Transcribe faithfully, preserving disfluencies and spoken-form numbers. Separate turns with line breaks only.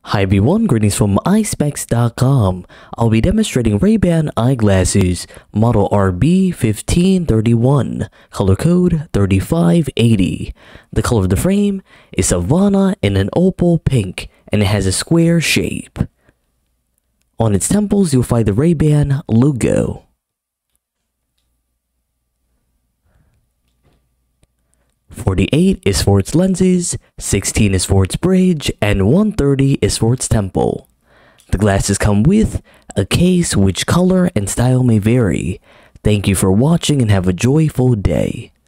Hi everyone, greetings from eye specs dot com. I'll be demonstrating Ray-Ban eyeglasses, model R B fifteen thirty-one, color code thirty-five eighty. The color of the frame is Havana in an opal pink, and it has a square shape. On its temples, you'll find the Ray-Ban logo. forty-eight is for its lenses, sixteen is for its bridge, and one thirty is for its temple. The glasses come with a case which color and style may vary. Thank you for watching and have a joyful day.